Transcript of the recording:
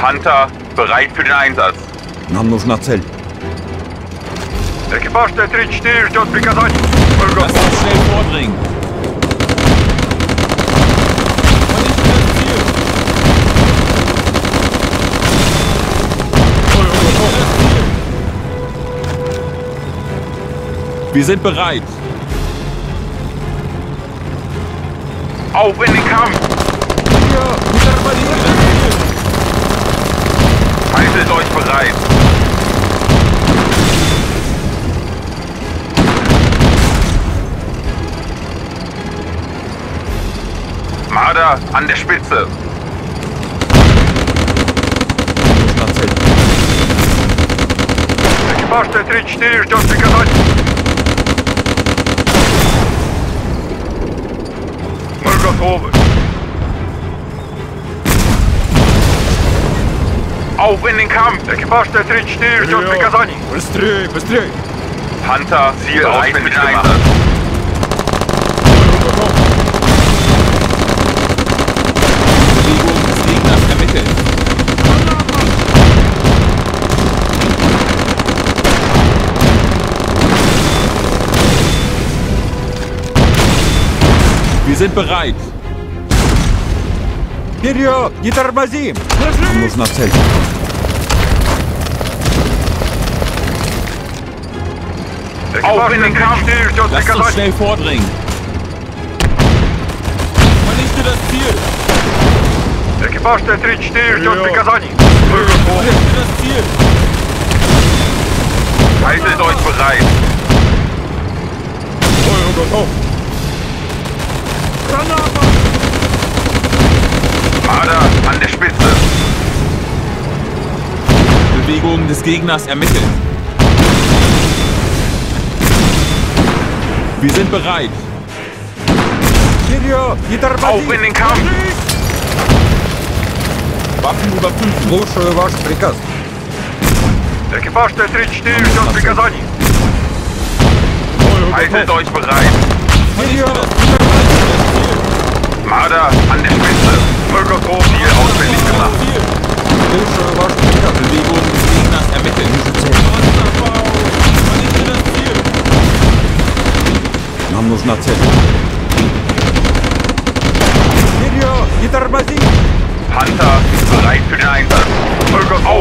Panther, bereit für den Einsatz. Нам нужна цель. Экипаж Т-34 ждет приказаний. Lass uns schnell vordringen. Vernichten das Ziel. Wir sind bereit. Auf in den Kampf! Haltet euch bereit! Marder an der Spitze! Экипаж Т-34 ждет приказаний. Мы готовы. Auf in den Kampf! Экипаж Т-34 ждет приказаний. Быстрее, быстрее! Panther, Ziel auswendig gemacht. Bewegung des Gegners ermitteln. Wir sind bereit. Вперед! Не тормозим! Нам нужна цель. Auf in den Kampf! Т-34 ждет Lasst uns приказаний. schnell vordringen. Vernichte das Ziel. Экипаж Т-34 ждет приказаний. Мы готовы. Vernichte das Ziel. Haltet euch bereit! Marder an der Spitze! Bewegung des Gegners ermitteln. Wir sind bereit. Вперед! Не Auf тормозим! in den Kampf! Waffen überprüfen. Слушаю ваш приказ. Экипаж Т-34 ждет приказаний. Haltet euch bereit! Вперед! Marder an der Spitze! Мы готовы. Ziel auswendig gemacht. Слушаю ваш приказ. Bewegung des Gegners ermitteln. Vernichte das Ziel. Нам нужна цель. Вперед! Не тормози! Panther bereit für den Einsatz. Мы готовы.